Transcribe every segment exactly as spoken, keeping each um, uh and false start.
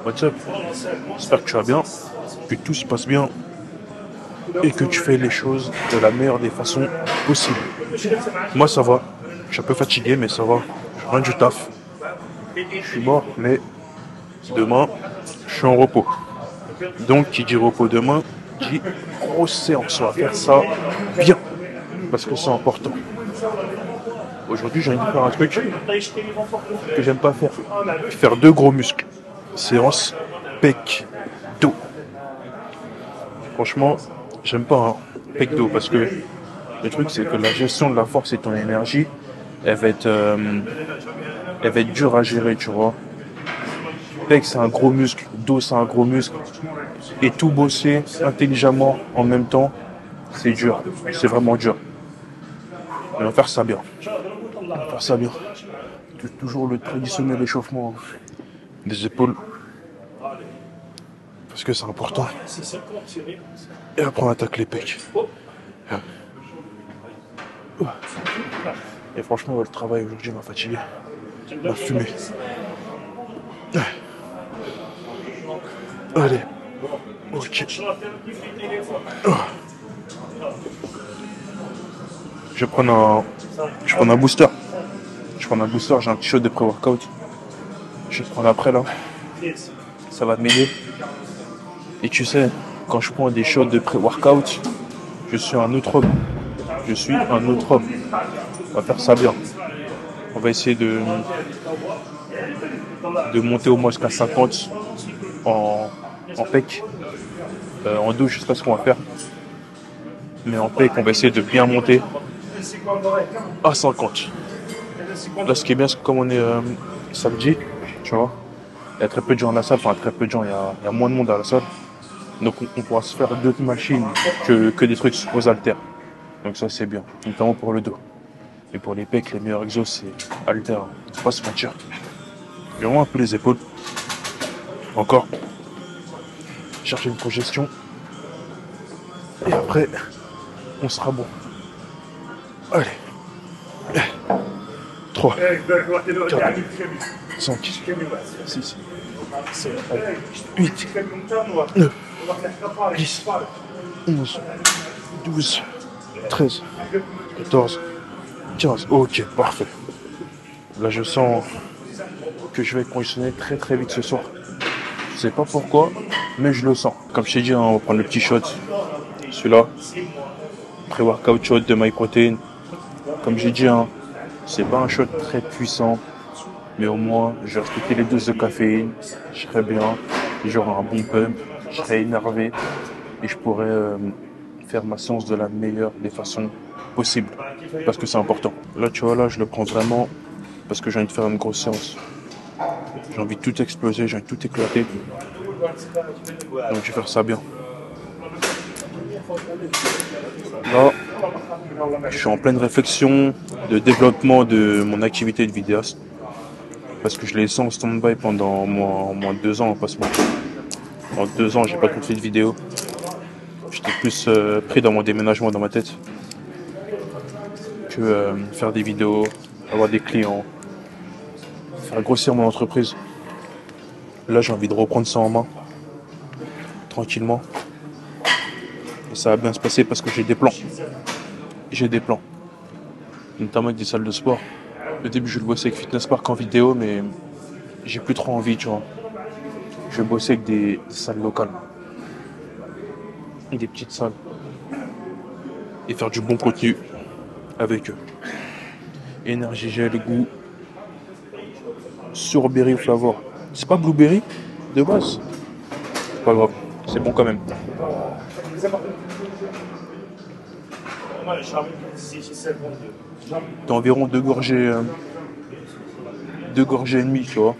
What's up? J'espère que tu vas bien, que tout se passe bien et que tu fais les choses de la meilleure des façons possibles. Moi ça va, je suis un peu fatigué mais ça va, je rentre du taf. Je suis mort mais demain je suis en repos. Donc qui dit repos demain dit grosse séance, on va faire ça bien parce que c'est important. Aujourd'hui j'ai envie de faire un truc que j'aime pas faire. Faire deux gros muscles. Séance pec dos. Franchement, j'aime pas hein, pec dos parce que le truc c'est que la gestion de la force et ton énergie, elle va être, euh, elle va être dure à gérer, tu vois. Pec c'est un gros muscle, dos c'est un gros muscle. Et tout bosser intelligemment en même temps, c'est dur. C'est vraiment dur. Mais on va faire ça bien. On va faire ça bien. Toujours le traditionnel échauffement des épaules. Parce que c'est important. Et après on attaque les pecs. Et franchement le travail aujourd'hui m'a fatigué. M'a fumé. Allez. Ok. Je vais prendre un. Je vais prendre un booster. Je vais prendre un booster, j'ai un petit shot de pré-workout. Je vais prendre après là. Ça va m'aider. Et tu sais, quand je prends des shots de pré-workout, je suis un autre homme. Je suis un autre homme. On va faire ça bien. On va essayer de, de monter au moins jusqu'à cinquante en, en pec. Euh, en dos, je sais pas ce qu'on va faire. Mais en pec, on va essayer de bien monter à cinquante. Là, ce qui est bien, c'est que comme on est euh, samedi, tu vois, il y a très peu de gens à la salle. Enfin, très peu de gens, il y a, il y a moins de monde à la salle. Donc on, on pourra se faire d'autres machines que, que des trucs aux haltères. Donc ça c'est bien, notamment pour le dos. Et pour les pecs, les meilleurs exos c'est haltères. Faut pas se mentir. Et vraiment un peu les épaules. Encore. Chercher une projection. Et après, on sera bon. Allez. trois, quatre, cinq, six, sept, huit, neuf, dix, onze, douze, treize, quatorze, quinze. Ok, parfait. Là, je sens que je vais être conditionné très très vite ce soir. Je sais pas pourquoi, mais je le sens. Comme je t'ai dit, hein, on va prendre le petit shot. Celui-là. Pré-workout shot de MyProtein. Comme j'ai dit, hein, c'est pas un shot très puissant. Mais au moins, je vais respecter les doses de caféine. Je serai bien. J'aurai un bon pump. Je serai énervé. Et je pourrai euh, faire ma séance de la meilleure des façons possibles. Parce que c'est important. Là, tu vois, là, je le prends vraiment parce que j'ai envie de faire une grosse séance. J'ai envie de tout exploser, j'ai envie de tout éclater. Donc, je vais faire ça bien. Là, je suis en pleine réflexion de développement de mon activité de vidéaste. Parce que je l'ai laissé en stand-by pendant au moins, au moins deux ans, on va pas se mentir. En deux ans, j'ai pas fait de vidéo. J'étais plus euh, pris dans mon déménagement dans ma tête que euh, faire des vidéos, avoir des clients, faire grossir mon entreprise. Là, j'ai envie de reprendre ça en main, tranquillement. Et ça va bien se passer parce que j'ai des plans. J'ai des plans, notamment avec des salles de sport. Au début, je le bossais avec Fitness Park en vidéo, mais j'ai plus trop envie, tu vois. Je vais bosser avec des, des salles locales. Des petites salles. Et faire du bon contenu avec eux. Énergie gel, goût. Strawberry flavor. C'est pas blueberry de base. C'est pas grave. C'est bon quand même. T'as environ deux gorgées. Euh, deux gorgées et demie, tu vois.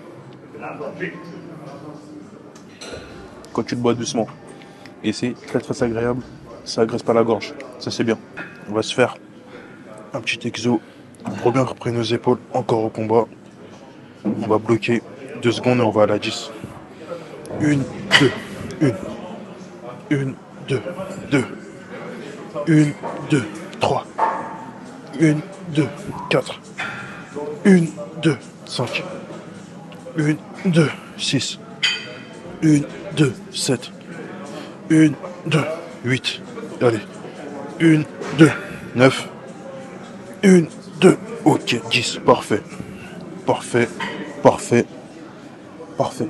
Quand tu le bois doucement. Et c'est très très agréable. Ça agresse pas la gorge. Ça c'est bien. On va se faire un petit exo pour bien reprendre nos épaules. Encore au combat. On va bloquer deux secondes et on va à la dix. Une, deux, une. Une, deux, deux. Une, deux, trois. Une, deux, quatre. Une, deux, cinq. Une, deux, six. un, deux, sept. un, deux, huit. Allez. un, deux, neuf. un, deux. Ok, dix. Parfait. Parfait. Parfait. Parfait.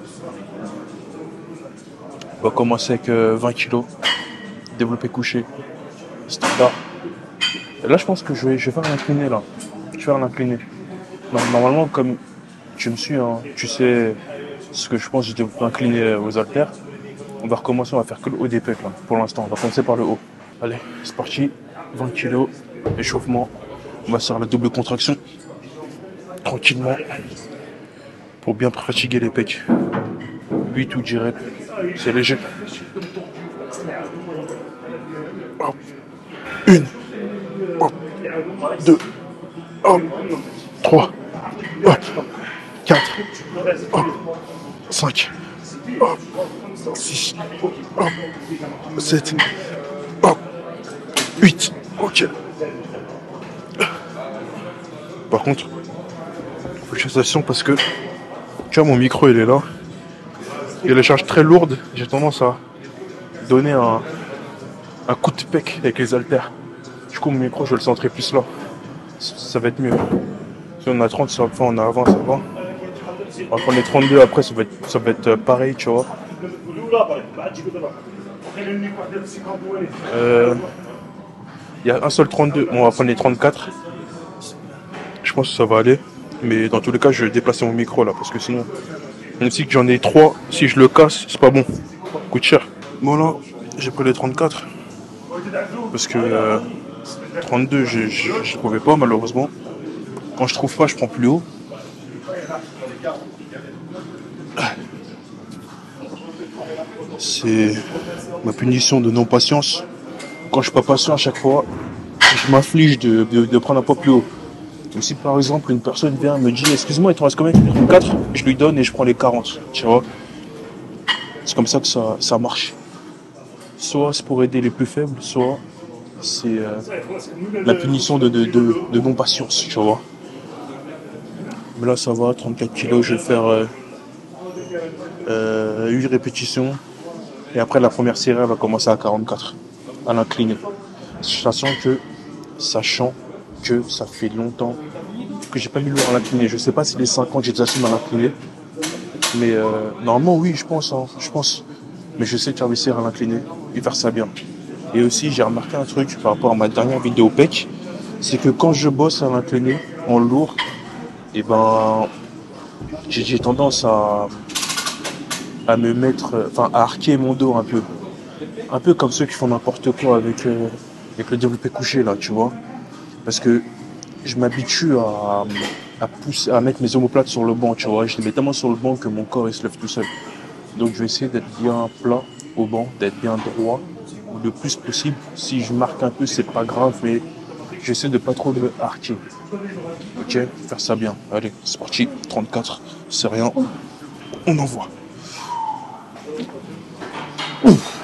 On va commencer avec euh, vingt kilos. Développé couché. Standard. Et là, je pense que je vais, je vais faire l'incliné, là. Je vais faire l'incliné. Normalement, comme tu me suis, hein, tu sais ce que je pense, je vais incliner aux haltères. On va recommencer, on va faire que le haut des pecs, là, pour l'instant. On va commencer par le haut. Allez, c'est parti. vingt kilos, échauffement. On va faire la double contraction. Tranquillement. Pour bien fatiguer les pecs. huit ou dix reps. C'est léger. Hop. Une. Hop. Deux. Hop. Trois. Hop. Quatre. Hop. Cinq. Hop. Six. Hop. Sept. Hop. Huit. Ok. Par contre, faut que je fasse attention parce que tu vois mon micro il est là. Et la charge très lourde, j'ai tendance à donner un, un coup de pec avec les haltères. Du coup mon micro je vais le centrer plus là. Ça, ça va être mieux. Si on a trente, ça va, enfin on a avant, ça va. On va prendre les trente-deux après, ça va être, ça va être pareil, tu vois. Euh, Il y a un seul trente-deux, bon, on va prendre les trente-quatre. Je pense que ça va aller. Mais dans tous les cas, je vais déplacer mon micro là, parce que sinon, même si j'en ai trois, si je le casse, c'est pas bon. Coûte cher. Bon là, j'ai pris les trente-quatre. Parce que euh, trente-deux, je ne trouvais pas malheureusement. Quand je trouve pas, je prends plus haut. C'est ma punition de non-patience. Quand je suis pas patient à chaque fois, je m'inflige de, de, de prendre un poids plus haut. Donc si par exemple une personne vient me dit excuse-moi, il te reste combien? trente-quatre, je lui donne et je prends les quarante. Tu vois, c'est comme ça que ça, ça marche. Soit c'est pour aider les plus faibles, soit c'est euh, la punition de, de, de, de non-patience, tu vois. Mais là ça va, trente-quatre kilos, je vais faire euh, euh, huit répétitions. Et après la première série elle va commencer à quarante-quatre, à l'incliné. Sachant que, sachant que ça fait longtemps que j'ai pas mis lourd à l'incliné. Je sais pas si les cinquante j'ai déjà fait à l'incliné. Mais euh, normalement oui je pense, hein, je pense. Mais je sais que j'avais essayé à l'incliné et faire ça bien. Et aussi j'ai remarqué un truc par rapport à ma dernière vidéo P E C, c'est que quand je bosse à l'incliné en lourd, et ben j'ai, j'ai tendance à à me mettre, enfin à arquer mon dos un peu. Un peu comme ceux qui font n'importe quoi avec, euh, avec le développé couché là, tu vois. Parce que je m'habitue à, à pousser, à mettre mes omoplates sur le banc, tu vois. Je les mets tellement sur le banc que mon corps il se lève tout seul. Donc je vais essayer d'être bien plat au banc, d'être bien droit le plus possible. Si je marque un peu, c'est pas grave, mais j'essaie de pas trop me arquer. Ok, faire ça bien. Allez, c'est parti. trente-quatre, c'est rien. On envoie. Ouf.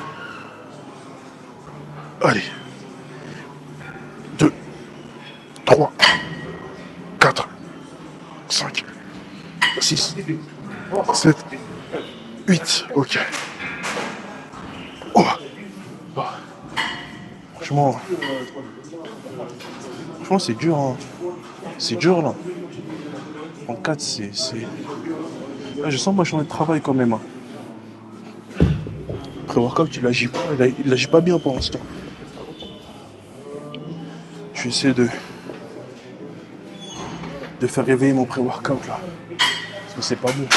Allez. deux, trois, quatre, cinq, six, sept, huit. Ok. Oh. Oh. Franchement, franchement, c'est dur. Hein. C'est dur là. En quatre, c'est, c'est. Là, je sens ma journée de travail quand même. Hein. Pré-workout, il agit pas, il, il agit pas bien pour l'instant. Je vais essayer de de faire réveiller mon pré-workout là, parce que c'est pas bon.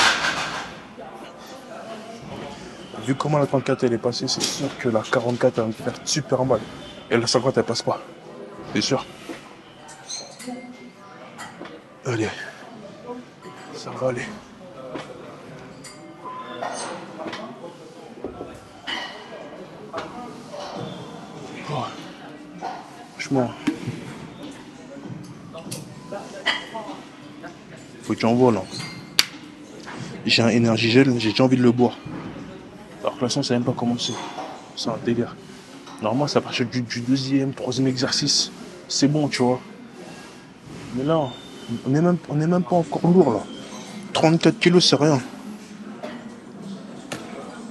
Vu comment la trente-quatre elle est passée, c'est sûr que la quarante-quatre elle va me faire super mal. Et la cinquante elle passe pas. C'est sûr. Allez. Ça va aller. Oh. Franchement. Faut que j'envoie là. J'ai un énergie gel, j'ai déjà envie de le boire. Alors que l'instant ça n'a même pas commencé. C'est un délire. Normalement c'est à partir du, du deuxième, troisième exercice. C'est bon, tu vois. Mais là, on n'est même, on est même pas encore lourd là. trente-quatre kilos c'est rien.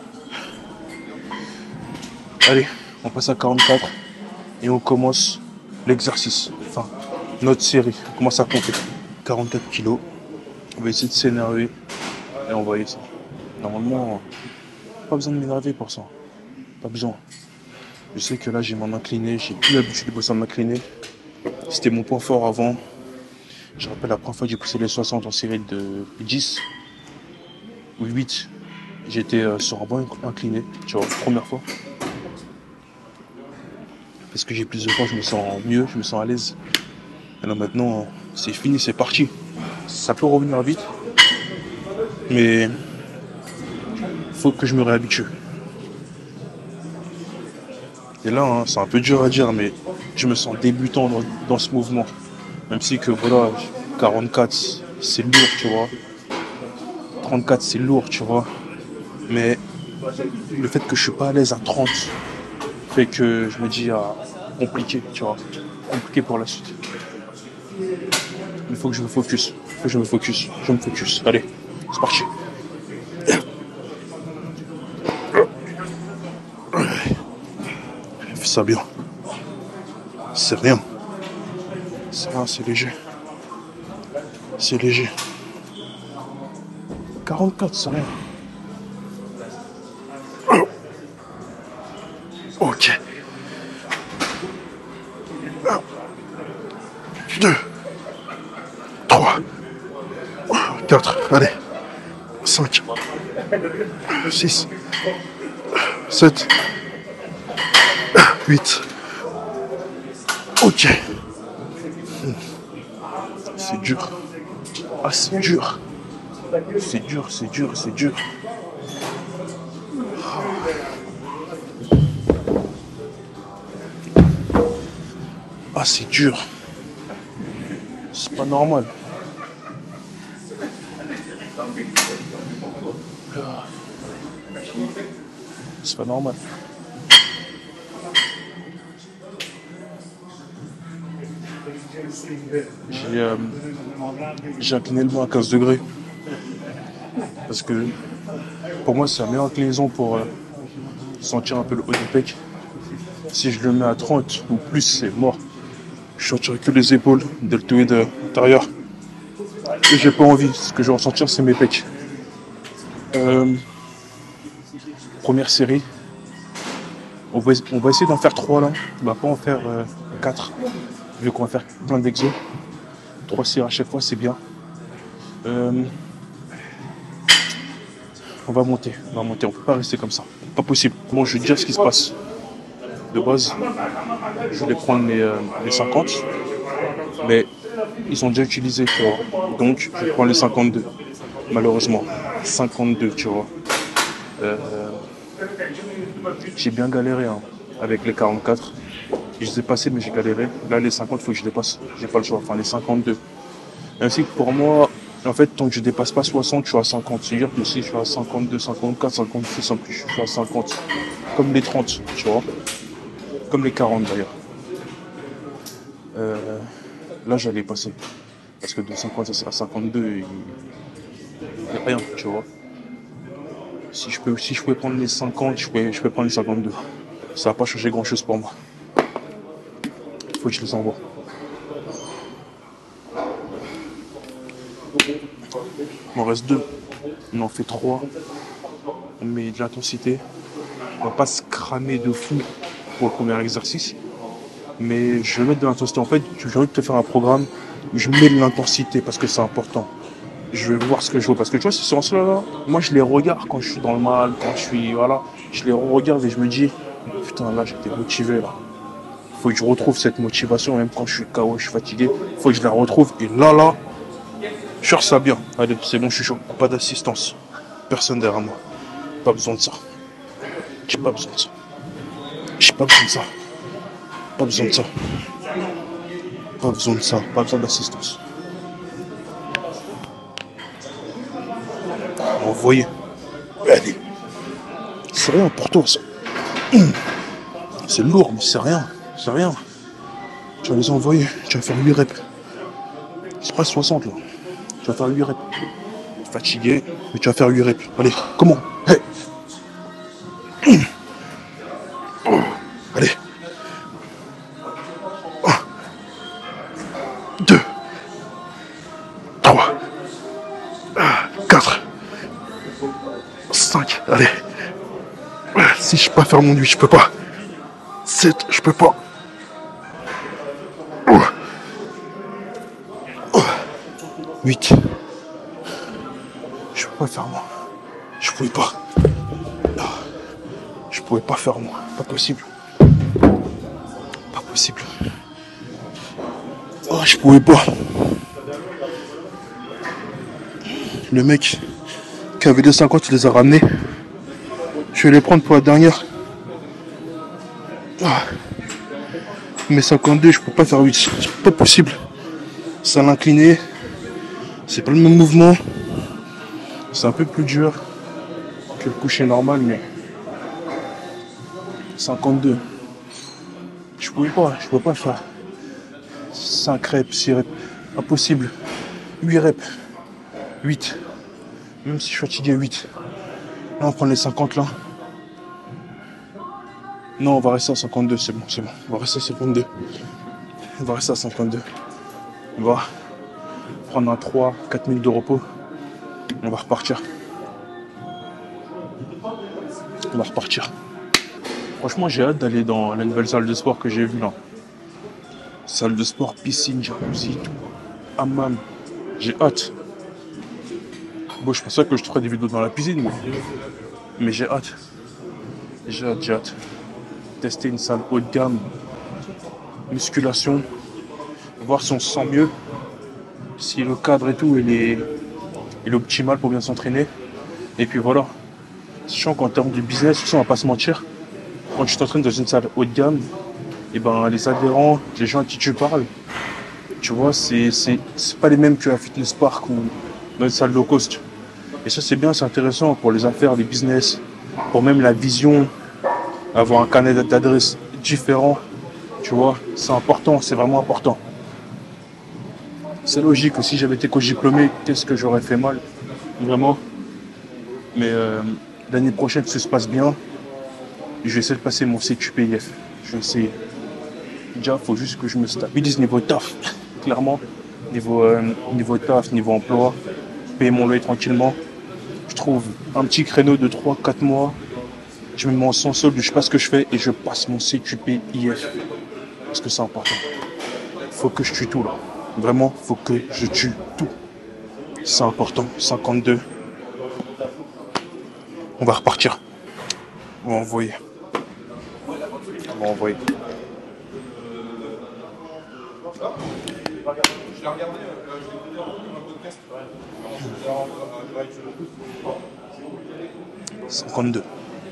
Allez, on passe à quarante-quatre et on commence l'exercice. Enfin, notre série. On commence à compter. quarante-quatre kilos. On va essayer de s'énerver et on va essayer. Normalement, pas besoin de m'énerver pour ça. Pas besoin. Je sais que là, j'ai mon incliné. J'ai plus l'habitude de bosser en incliné. C'était mon point fort avant. Je rappelle la première fois que j'ai poussé les soixante en série de dix ou huit. J'étais euh, sur un banc incliné, tu vois, première fois. Parce que j'ai plus de temps, je me sens mieux, je me sens à l'aise. Et là maintenant, c'est fini, c'est parti. Ça peut revenir vite, mais faut que je me réhabitue. Et là, hein, c'est un peu dur à dire, mais je me sens débutant dans, dans ce mouvement. Même si que voilà, quarante-quatre, c'est lourd, tu vois. trente-quatre, c'est lourd, tu vois. Mais le fait que je suis pas à l'aise à trente fait que je me dis, ah, compliqué, tu vois. Compliqué pour la suite. Il faut que je me focus. Il faut que je me focus. Je me focus. Allez, c'est parti. Fais ça bien. C'est rien. C'est rien, c'est léger. C'est léger. quarante-quatre, c'est rien. Ok. un, deux, trois, quatre, allez. cinq, six, sept, huit. Ok. C'est dur. Ah, c'est dur. C'est dur, c'est dur, c'est dur. Ah, c'est dur. C'est pas normal. C'est pas normal. J'ai euh, j'ai incliné le banc à quinze degrés. Parce que pour moi, c'est la meilleure inclinaison pour euh, sentir un peu le haut du pec. Si je le mets à trente ou plus, c'est mort. Je sentirai que les épaules, deltoïde intérieur. Et j'ai pas envie. Ce que je vais ressentir, c'est mes pecs. Euh, première série. On va, on va essayer d'en faire trois là. On va pas en faire euh, quatre. Vu qu'on va faire plein d'exos. Trois séries à chaque fois, c'est bien. Euh, on va monter. On va monter. On peut pas rester comme ça. Pas possible. Bon, je vais te dire ce qui se passe. De base, je voulais prendre les, euh, les cinquante. Mais ils sont déjà utilisés, tu vois. Donc, je prends les cinquante-deux. Malheureusement. cinquante-deux, tu vois. Euh, j'ai bien galéré hein, avec les quarante-quatre. Je les ai passés, mais j'ai galéré. Là, les cinquante, il faut que je les passe. J'ai pas le choix. Enfin, les cinquante-deux. Ainsi que pour moi, en fait, tant que je dépasse pas soixante, je suis à cinquante. C'est-à-dire que si je suis à cinquante-deux, cinquante-quatre, cinquante-six en plus, je suis à cinquante. Comme les trente, tu vois. Comme les quarante d'ailleurs. Euh, là, j'allais passer. Parce que de cinquante à cinquante-deux, il n'y a rien, tu vois. Si je, peux, si je pouvais prendre les cinquante, je pouvais, je peux prendre les cinquante-deux. Ça va pas changer grand-chose pour moi. Il faut que je les envoie. Il m'en reste deux. On en fait trois. On met de l'intensité. On va pas se cramer de fou pour le premier exercice. Mais je vais mettre de l'intensité. En fait, j'ai envie de te faire un programme où je mets de l'intensité parce que c'est important. Je vais voir ce que je veux. Parce que tu vois, ces séances-là, là, moi je les regarde quand je suis dans le mal, quand je suis. Voilà. Je les regarde et je me dis, putain, là j'étais motivé là. Faut que je retrouve cette motivation, même quand je suis K O, je suis fatigué. Faut que je la retrouve. Et là, là, je cherche ça bien. Allez, c'est bon, je suis chaud. Pas d'assistance. Personne derrière moi. Pas besoin de ça. J'ai pas besoin de ça. J'ai pas besoin de ça. Pas besoin de ça. Pas besoin de ça. Pas besoin d'assistance. Envoyez. Allez. C'est rien pour toi, ça. C'est lourd, mais c'est rien. C'est rien. Tu vas les envoyer. Tu vas faire huit reps. C'est pas soixante là. Tu vas faire huit reps. Fatigué, mais tu vas faire huit reps. Allez, comment? Hey. cinq, allez. Si je peux pas faire mon huit, je peux pas. sept, je peux pas. huit. Je peux pas faire moins. Je pouvais pas. Je pouvais pas faire moins. Pas possible. Pas possible. Oh, je pouvais pas. Le mec qui avait deux cinquante, il les a ramenés. Je vais les prendre pour la dernière. Mais cinquante-deux, je peux pas faire huit. C'est pas possible. Ça l'incliné. C'est pas le même mouvement. C'est un peu plus dur que le coucher normal, mais cinquante-deux. Je pouvais pas, je pouvais pas faire cinq reps, six reps. Impossible. huit reps. huit. Même si je suis fatigué, huit. Là, on prend les cinquante là. Non, on va rester à cinquante-deux, c'est bon, c'est bon. On va rester à cinquante-deux. On va rester à cinquante-deux. On va prendre un trois, quatre minutes de repos. On va repartir. On va repartir. Franchement, j'ai hâte d'aller dans la nouvelle salle de sport que j'ai vue là. Salle de sport, piscine, jacuzzi, tout. Hammam. J'ai hâte. Bon, je pensais que je te ferais des vidéos dans la piscine, mais, mais j'ai hâte. J'ai hâte, j'ai hâte. Tester une salle haut de gamme. Musculation. Voir si on se sent mieux. Si le cadre et tout, il est, il est optimal pour bien s'entraîner. Et puis voilà. Sachant qu'en termes de business, on va pas se mentir. Quand tu t'entraînes dans une salle haut de gamme, et ben les adhérents, les gens à qui tu parles, tu vois, c'est pas les mêmes que à Fitness Park ou dans une salle low cost. Et ça, c'est bien, c'est intéressant pour les affaires, les business, pour même la vision, avoir un carnet d'adresses différent, tu vois, c'est important, c'est vraiment important. C'est logique que si j'avais été coach diplômé, qu'est-ce que j'aurais fait mal, vraiment. Mais euh, l'année prochaine, si ça se passe bien, je vais essayer de passer mon C Q P I F. Je vais essayer. Déjà, il faut juste que je me stabilise niveau taf, clairement. Niveau, euh, niveau taf, niveau emploi, payer mon loyer tranquillement. Je trouve un petit créneau de trois quatre mois. Je me mets sans solde, je sais pas ce que je fais et je passe mon C Q P I F. Parce que c'est important. Faut que je tue tout là. Vraiment, faut que je tue tout. C'est important. cinquante-deux. On va repartir. On va envoyer. On va envoyer. Je l'ai regardé, je l'ai écouté dans un podcast. cinquante-deux.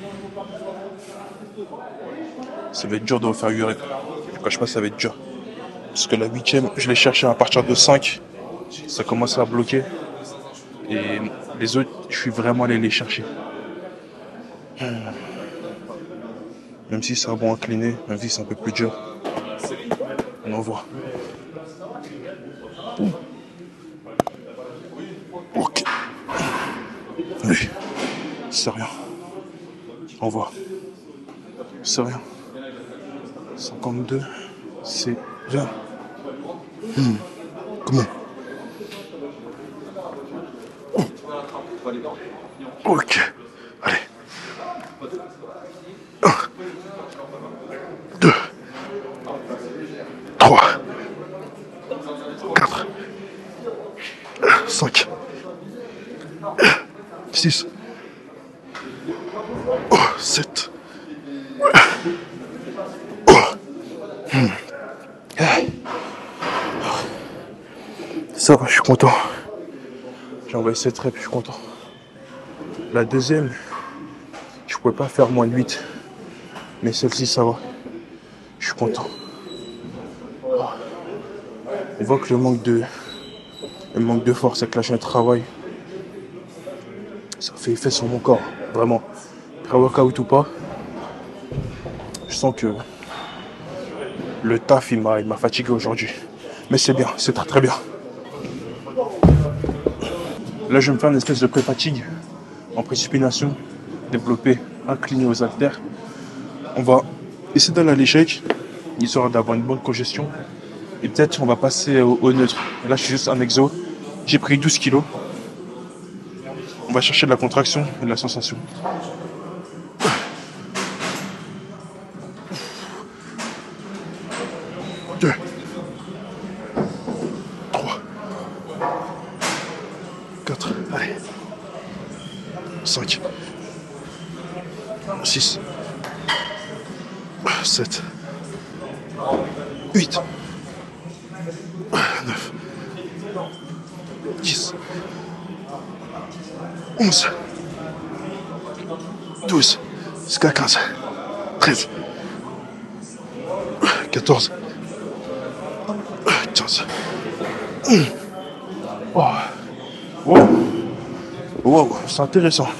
Ça va être dur de refaire huit reps. Je ne cache pas, ça va être dur. Parce que la huitième, je l'ai cherché à partir de cinq. Ça commence à bloquer. Et les autres, je suis vraiment allé les chercher. Même si c'est un bon incliné, même si c'est un peu plus dur. On envoie. Ok. Allez. C'est rien. Envoie. C'est rien. cinquante-deux. C'est bien. Hmm. Comment? Oh. Ok. Allez. un. deux. trois. quatre. cinq. six. Oh, sept. Oh. Hmm. Ça va, je suis content. J'ai envoyé sept reps, je suis content. La deuxième, je pouvais pas faire moins de huit. Mais celle-ci, ça va. Je suis content. On voit que le manque de, le manque de force avec la chaîne de travail, ça fait effet sur mon corps. Vraiment. Pré-workout ou pas, je sens que le taf, il m'a fatigué aujourd'hui. Mais c'est bien, c'est très très bien. Là, je vais me faire une espèce de pré-fatigue en pré-supination, développer, incliné aux haltères. On va essayer d'aller à l'échec, histoire d'avoir une bonne congestion. Et peut-être on va passer au, au neutre. Là, je suis juste un exo. J'ai pris douze kilos. On va chercher de la contraction et de la sensation. Deux. Trois. Quatre. Allez. Cinq. Six. Sept. Huit. Neuf. Dix. Onze. Douze. Jusqu'à quinze. Treize. Quatorze. Quinze. Oh. Wow. Wow, c'est intéressant.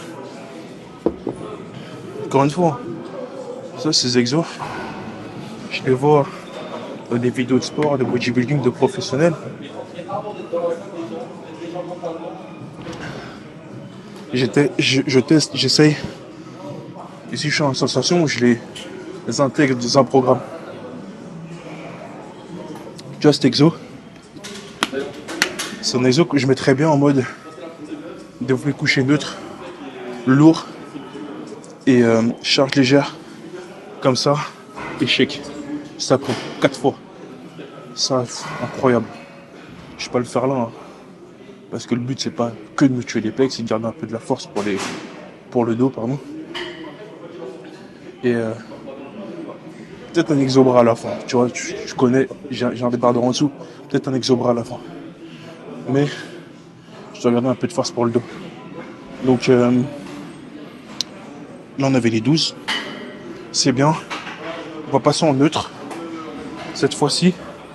Encore une fois, ça, ces exos, je les vois dans des vidéos de sport, de bodybuilding, de professionnels. J'étais, je, je teste, j'essaye. Et si je suis en sensation, je les, les intègre dans un programme. Tu vois, cet exo, c'est un exo que je mettrais bien en mode développé couché neutre, lourd et euh, charge légère, comme ça, échec. Ça prend quatre fois. Ça, incroyable. Je vais pas le faire là, hein, parce que le but c'est pas que de me tuer les pecs, c'est de garder un peu de la force pour les, pour le dos, pardon. Et euh, peut-être un exo-bras à la fin. Tu vois, tu, je connais, j'ai un débardeur en dessous, peut-être un exo-bras à la fin. Mais je dois garder un peu de force pour le dos. Donc euh, là on avait les douze. C'est bien. On va passer en neutre. Cette fois-ci.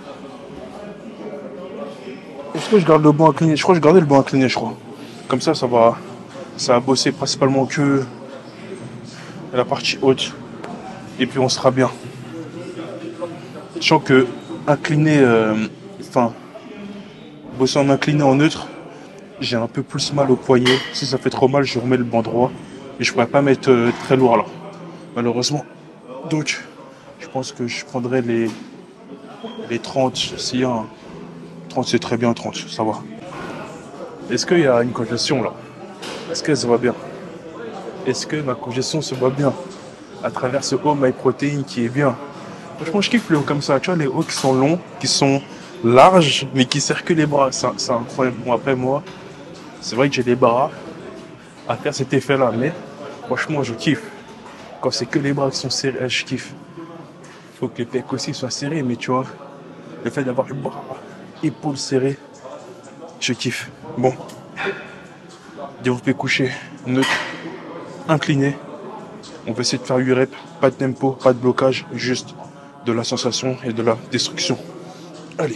Est-ce que je garde le banc incliné? Je crois que je gardais le banc incliné, je crois. Comme ça, ça va, ça va bosser principalement que la partie haute. Et puis on sera bien. Sachant que incliné, euh, enfin, bosser en incliné en neutre, j'ai un peu plus mal au poignet. Si ça fait trop mal, je remets le banc droit. Et je pourrais pas mettre euh, très lourd là, malheureusement. Donc, je pense que je prendrai les, les trente. S'il y a un trente, c'est très bien, trente, ça va. Est-ce qu'il y a une congestion là? Est-ce qu'elle se voit bien? Est-ce que ma congestion se voit bien à travers ce haut my protein qui est bien? Franchement, je kiffe les hauts comme ça. Tu vois, les hauts qui sont longs, qui sont larges, mais qui serrent que les bras. C'est incroyable. Bon, après, moi, c'est vrai que j'ai les bras à faire cet effet-là, mais franchement, je kiffe. Quand c'est que les bras qui sont serrés, je kiffe. Il faut que les pecs aussi soient serrés, mais tu vois, le fait d'avoir les bras, épaules serrées, je kiffe. Bon, développé couché, neutre, incliné. On va essayer de faire huit reps, pas de tempo, pas de blocage, juste de la sensation et de la destruction. Allez.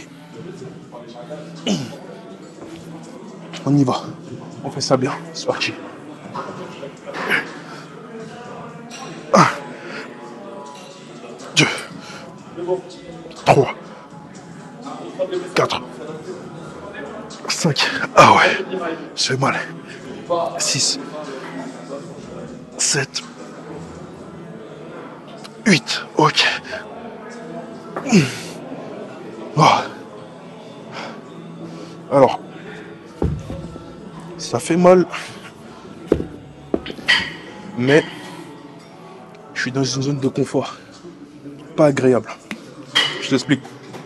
On y va. On fait ça bien. C'est parti. un, deux, trois, quatre, cinq. Ah ouais, c'est mal. six, sept, huit. Ok. Oh. Alors, ça fait mal, mais je suis dans une zone de confort pas agréable. Je t'explique.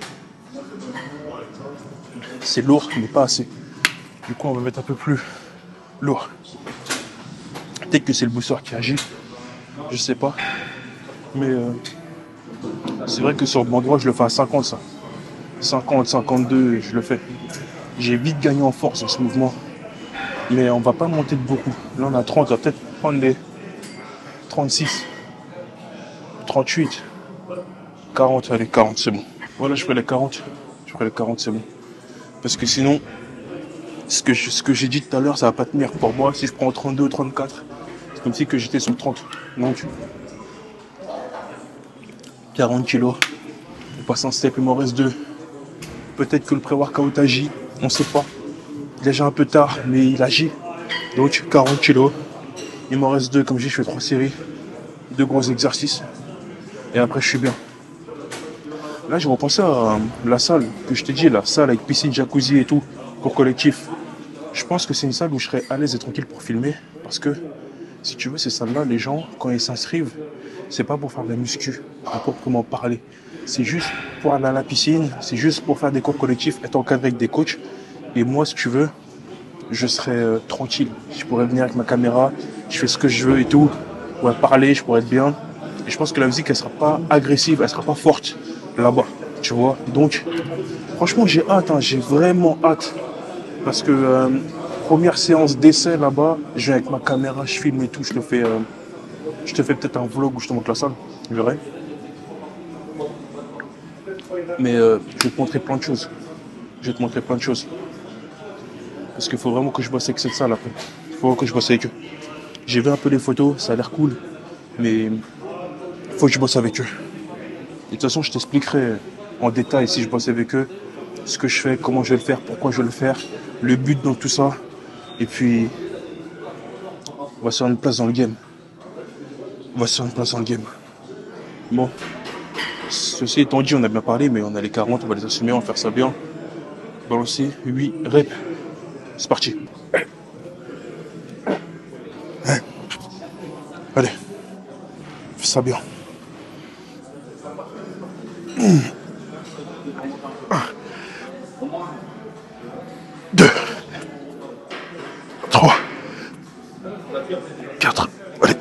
C'est lourd, mais pas assez. Du coup, on va mettre un peu plus lourd. Peut-être que c'est le booster qui agit, je sais pas. Mais euh, c'est vrai que sur le banc droit, je le fais à cinquante, ça. cinquante, cinquante-deux, je le fais. J'ai vite gagné en force dans ce mouvement. Mais on va pas monter de beaucoup. Là, on a trente, on va peut-être prendre les trente-six, trente-huit, quarante, allez, quarante, c'est bon. Voilà, je ferai les quarante. Je ferai les quarante, c'est bon. Parce que sinon, ce que, je, ce que j'ai dit tout à l'heure, ça va pas tenir pour moi. Si je prends trente-deux, trente-quatre, c'est comme si que j'étais sur trente. Donc, quarante kilos. On passe en step, il m'en reste deux. Peut-être que le pré-workout agit, on sait pas. Déjà un peu tard, mais il agit. Donc, quarante kilos. Il m'en reste deux, comme j'ai dit, je fais trois séries. Deux gros exercices. Et après, je suis bien. Là, je vais repenser à la salle que je t'ai dit, la salle avec piscine, jacuzzi et tout, pour collectif. Je pense que c'est une salle où je serais à l'aise et tranquille pour filmer. Parce que, si tu veux, ces salles-là, les gens, quand ils s'inscrivent, c'est pas pour faire de la muscu, à proprement parler. C'est juste pour aller à la piscine, c'est juste pour faire des cours collectifs, être encadré avec des coachs. Et moi, si tu veux, je serais euh, tranquille. Je pourrais venir avec ma caméra, je fais ce que je veux et tout. Je pourrais parler, je pourrais être bien. Et je pense que la musique, elle sera pas agressive, elle sera pas forte là-bas, tu vois. Donc, franchement, j'ai hâte, hein, j'ai vraiment hâte. Parce que euh, première séance d'essai là-bas, je viens avec ma caméra, je filme et tout, je te fais, euh, je te fais peut-être un vlog où je te montre la salle, tu verrais. Mais euh, je vais te montrer plein de choses. Je vais te montrer plein de choses. Parce qu'il faut vraiment que je bosse avec cette salle après. Il faut vraiment que je bosse avec eux. J'ai vu un peu les photos, ça a l'air cool. Mais il faut que je bosse avec eux. Et de toute façon, je t'expliquerai en détail si je bosse avec eux, ce que je fais, comment je vais le faire, pourquoi je vais le faire, le but dans tout ça. Et puis, on va se faire une place dans le game. On va se faire une place dans le game. Bon, ceci étant dit, on a bien parlé, mais on a les quarante, on va les assumer, on va faire ça bien. Balancer huit reps. C'est parti. Allez, fais ça bien. deux, trois, quatre, allez,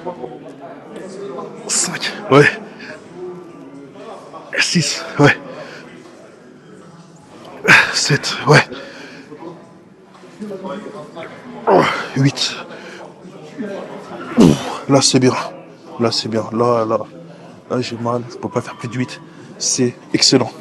cinq, ouais, six, ouais, sept, ouais, huit. Là c'est bien, là c'est bien, là, là, là j'ai mal, je peux pas faire plus de huit, c'est excellent.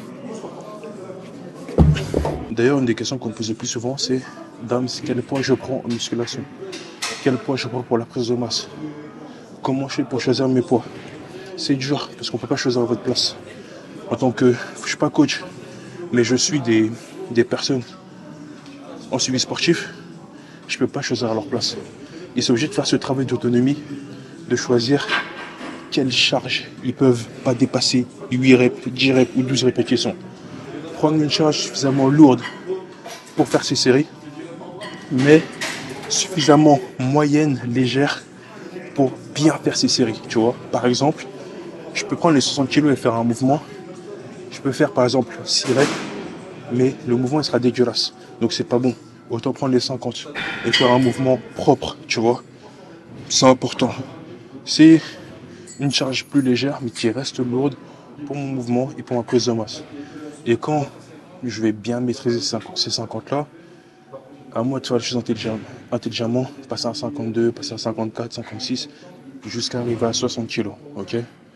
D'ailleurs, une des questions qu'on me pose le plus souvent, c'est Dams, quel poids je prends en musculation? Quel poids je prends pour la prise de masse? Comment je fais pour choisir mes poids? C'est dur, parce qu'on ne peut pas choisir à votre place. En tant que, je suis pas coach, mais je suis des, des personnes en suivi sportif, je peux pas choisir à leur place. Ils sont obligés de faire ce travail d'autonomie, de choisir quelle charge ils peuvent pas dépasser huit reps, dix reps ou douze répétitions. Prendre une charge suffisamment lourde pour faire ces séries, mais suffisamment moyenne, légère pour bien faire ces séries, tu vois. Par exemple, je peux prendre les soixante kilos et faire un mouvement. Je peux faire par exemple six reps, mais le mouvement il sera dégueulasse. Donc c'est pas bon. Autant prendre les cinquante et faire un mouvement propre, tu vois. C'est important. C'est une charge plus légère, mais qui reste lourde pour mon mouvement et pour ma prise de masse. Et quand je vais bien maîtriser ces cinquante-là, à moi de faire les choses intelligemment, intelligemment, passer à cinquante-deux, passer à cinquante-quatre, cinquante-six, jusqu'à arriver à soixante kilos, ok?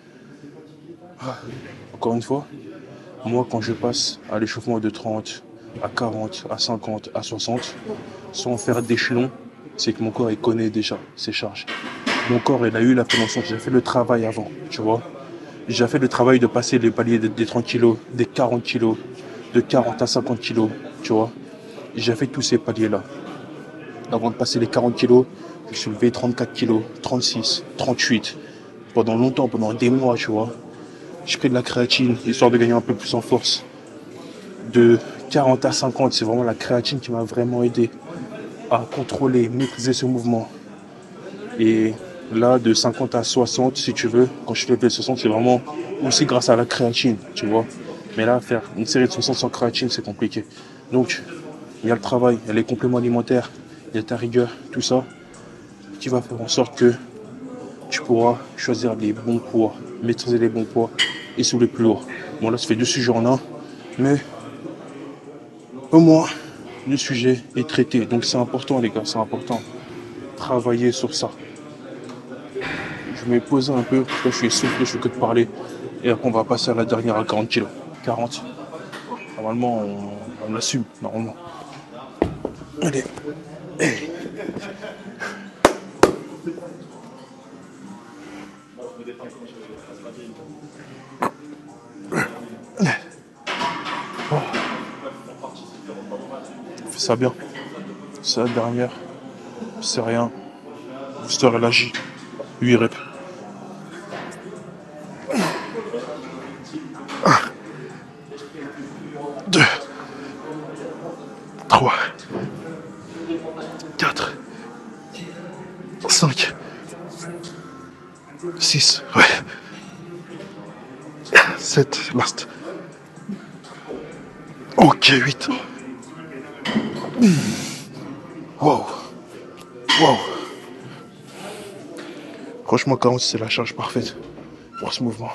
Encore une fois, moi quand je passe à l'échauffement de trente, à quarante, à cinquante, à soixante, sans faire d'échelon, c'est que mon corps il connaît déjà ses charges. Mon corps il a eu la prévention, j'ai fait le travail avant, tu vois? J'ai fait le travail de passer les paliers des trente kilos, des quarante kilos, de quarante à cinquante kilos, tu vois? J'ai fait tous ces paliers-là. Avant de passer les quarante kilos, j'ai soulevé trente-quatre kilos, trente-six, trente-huit. Pendant longtemps, pendant des mois, tu vois. J'ai pris de la créatine, histoire de gagner un peu plus en force. De quarante à cinquante, c'est vraiment la créatine qui m'a vraiment aidé à contrôler, maîtriser ce mouvement. Et là, de cinquante à soixante, si tu veux, quand je fais les soixante, c'est vraiment aussi grâce à la créatine, tu vois. Mais là, faire une série de soixante sans créatine, c'est compliqué. Donc, il y a le travail, il y a les compléments alimentaires, il y a ta rigueur, tout ça, qui va faire en sorte que tu pourras choisir les bons poids, maîtriser les bons poids et soulever plus lourd. Bon, là, ça fait deux sujets en un, mais au moins, le sujet est traité. Donc, c'est important, les gars, c'est important. Travailler sur ça. Je vais me poser un peu, parce que je suis soufflé, je fais que de parler. Et après, on va passer à la dernière à quarante kilos. quarante. Normalement, on, on l'assume, normalement. Allez. Hey. Oh. Fais ça bien. C'est la dernière. C'est rien. Booster et l'agi. huit reps. un, deux, trois, six, ouais. sept, last. Ok, huit. Wow. Wow. Franchement, quarante, c'est la charge parfaite pour ce mouvement.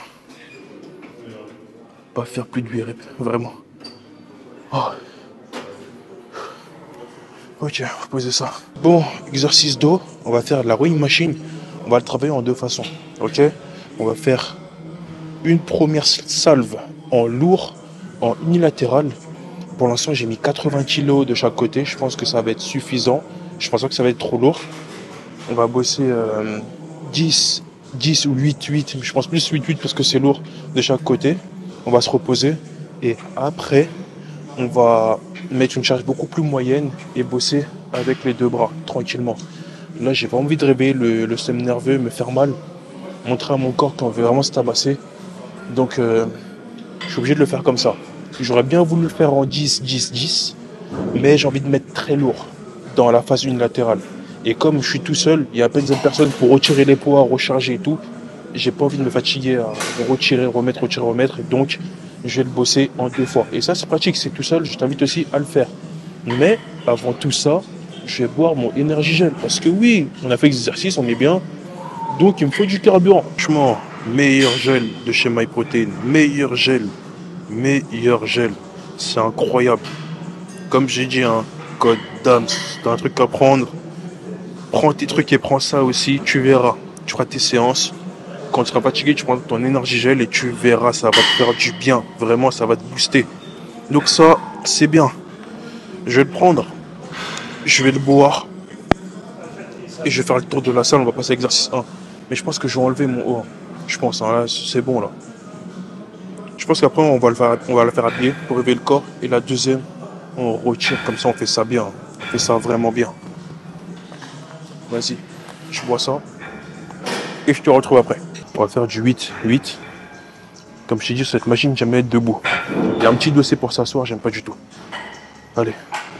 Pas faire plus de huit reps, vraiment. Oh. Ok, on va poser ça. Bon, exercice dos, on va faire de la rowing machine. On va le travailler en deux façons. Ok, on va faire une première salve en lourd, en unilatéral. Pour l'instant, j'ai mis quatre-vingts kilos de chaque côté. Je pense que ça va être suffisant. Je pense pas que ça va être trop lourd. On va bosser euh, dix, dix ou huit, huit. Je pense plus huit, huit parce que c'est lourd de chaque côté. On va se reposer. Et après, on va mettre une charge beaucoup plus moyenne et bosser avec les deux bras, tranquillement. Là, j'ai pas envie de réveiller le, le système nerveux, me faire mal, montrer à mon corps qu'on veut vraiment se tabasser. Donc, euh, je suis obligé de le faire comme ça. J'aurais bien voulu le faire en dix, dix, dix, mais j'ai envie de mettre très lourd dans la phase unilatérale. Et comme je suis tout seul, il y a à peine de personnes pour retirer les poids, recharger et tout. J'ai pas envie de me fatiguer à retirer, remettre, retirer, remettre. Donc, je vais le bosser en deux fois. Et ça, c'est pratique, c'est tout seul. Je t'invite aussi à le faire. Mais avant tout ça, je vais boire mon énergie gel. Parce que oui, on a fait l'exercice, on est bien. Donc, il me faut du carburant. Franchement, meilleur gel de chez MyProtein. Meilleur gel. Meilleur gel. C'est incroyable. Comme j'ai dit, hein, code D A M S, t'as un truc à prendre. Prends tes trucs et prends ça aussi. Tu verras. Tu feras tes séances. Quand tu seras fatigué, tu prends ton énergie gel et tu verras, ça va te faire du bien. Vraiment, ça va te booster. Donc ça, c'est bien. Je vais le prendre. Je vais le boire. Et je vais faire le tour de la salle. On va passer à l'exercice un. Mais je pense que je vais enlever mon haut. Je pense, hein, là, c'est bon, là. Je pense qu'après, on va le faire, on va le faire à pied pour réveiller le corps. Et la deuxième, on retire. Comme ça, on fait ça bien. On fait ça vraiment bien. Vas-y. Je bois ça. Et je te retrouve après. On va faire du huit, huit. Comme je t'ai dit, cette machine, j'aime être debout. Il y a un petit dossier pour s'asseoir, j'aime pas du tout. Allez.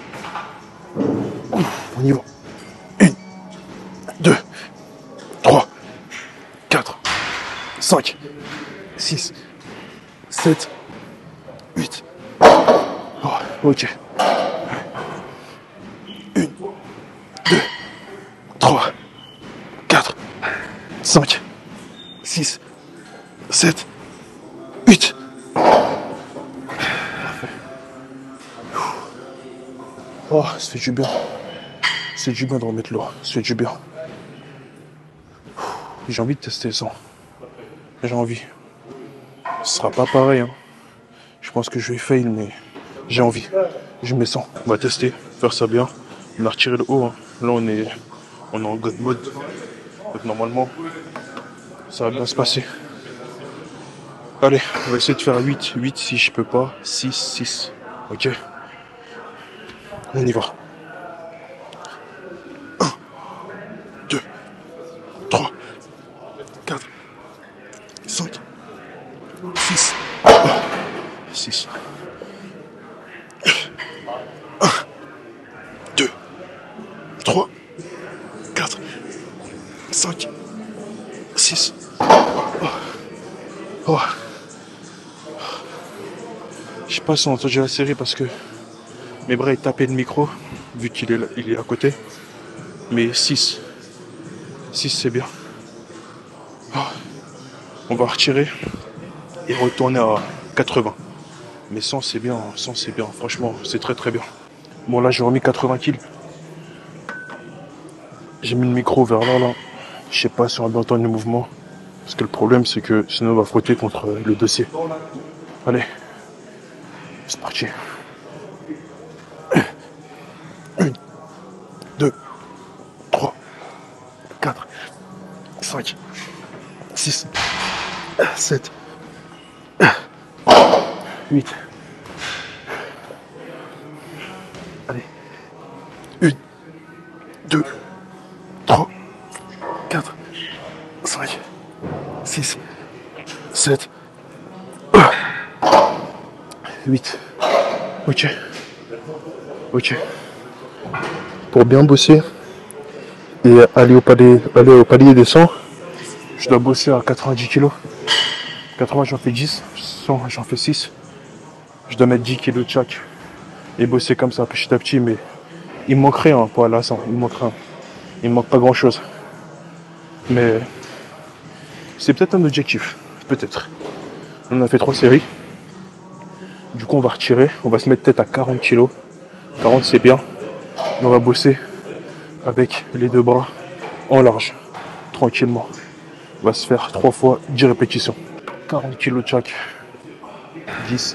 On y va. un, deux, trois, quatre, cinq, six, sept, huit. Oh, ok. un, deux, trois, quatre, cinq, six, sept, huit. Oh, ça fait du bien. C'est du bien de remettre l'eau. Ça fait du bien. J'ai envie de tester ça. J'ai envie. Ce sera pas pareil, hein. Je pense que je vais fail, mais j'ai envie. Je me sens. On va tester, faire ça bien. On a retiré le haut, hein. Là, on est, on est en God mode. Donc, normalement, ça va bien se passer. Allez, on va essayer de faire huit, huit si je peux pas. six, six. Ok. On y va. un, deux, trois, quatre, cinq, six. six. un, deux, trois, quatre, cinq, six. Oh. Je sais pas si on a entendu la série parce que mes bras ils tapaient le micro vu qu'il est, là, il est à côté. Mais six. six c'est bien. Oh. On va retirer et retourner à quatre-vingts. Mais cent c'est bien, cent c'est bien. Franchement, c'est très très bien. Bon là j'ai remis quatre-vingts kilos. J'ai mis le micro vers là là. Je sais pas si on va bien entendre le mouvement. Parce que le problème c'est que sinon on va frotter contre le dossier. Allez. C'est parti. un, deux, trois, quatre, cinq, six, sept, huit. Allez. un, deux, trois, quatre, cinq, six, sept, huit. Ok. Ok. Pour bien bosser et aller au palier, aller au palier des cent, Je dois bosser à quatre-vingt-dix kilos. quatre-vingts, j'en fais dix. cent, j'en fais six. Je dois mettre dix kilos de chaque. Et bosser comme ça petit à petit. Mais il me manque rien pour aller à cent. Il me manque rien. Il me manque pas grand chose. Mais c'est peut-être un objectif. Peut-être. On a fait trois séries. Du coup, on va retirer. On va se mettre peut-être à quarante kilos. quarante, c'est bien. Et on va bosser avec les deux bras en large. Tranquillement. On va se faire trois fois dix répétitions. quarante kilos de chaque. dix.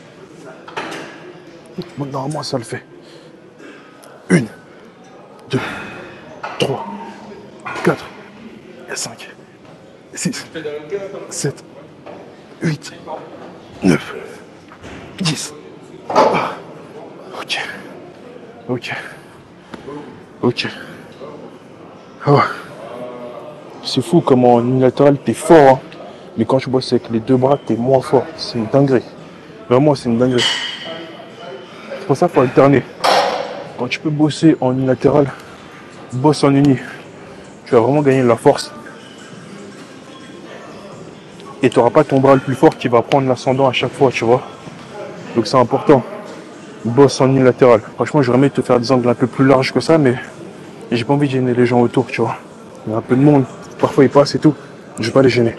Bon, normalement, ça le fait. un, deux, trois, quatre, cinq, six, sept, huit, neuf, dix. Ah. Ok. Ok. Ok. Oh. C'est fou comment en unilatéral t'es fort, hein. Mais quand tu bosses avec les deux bras, t'es moins fort. C'est une dinguerie. Vraiment, c'est une dinguerie. C'est pour ça qu'il faut alterner. Quand tu peux bosser en unilatéral, bosse en uni. Tu vas vraiment gagner de la force. Et tu n'auras pas ton bras le plus fort qui va prendre l'ascendant à chaque fois, tu vois. Donc c'est important. Bosse en unilatéral. Franchement, j'aurais aimé te faire des angles un peu plus larges que ça, mais j'ai pas envie de gêner les gens autour, tu vois. Il y a un peu de monde. Parfois, ils passent et tout. Je vais pas les gêner.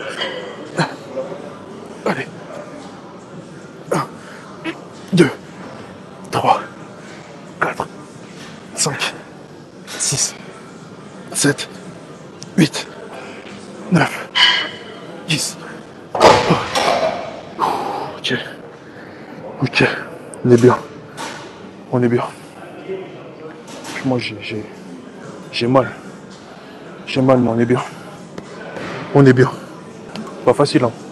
Allez. un, deux, trois, quatre, cinq, six, sept, huit, neuf, dix. Ok. Ok. On est bien. On est bien. Moi, j'ai, j'ai, j'ai mal. J'ai mal, mais on est bien. On est bien. Pas facile, hein.